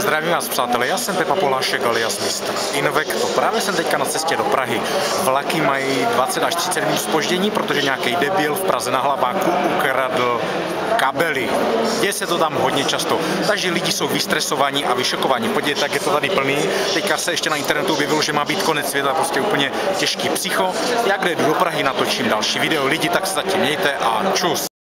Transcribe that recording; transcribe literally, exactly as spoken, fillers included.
Zdravím vás, přátelé, já jsem Pepa Polášek alias mister Invekto. Právě jsem teďka na cestě do Prahy. Vlaky mají dvacet až třicet minut zpoždění, protože nějaký debil v Praze na Hlaváku ukradl kabely. Děje se to tam hodně často, takže lidi jsou vystresovaní a vyšokovaní. Podívejte, jak je to tady plný. Teďka se ještě na internetu objevilo, že má být konec světa, prostě úplně těžký psycho. Jak jdu do Prahy, natočím další video. Lidi, tak se zatím mějte a čus.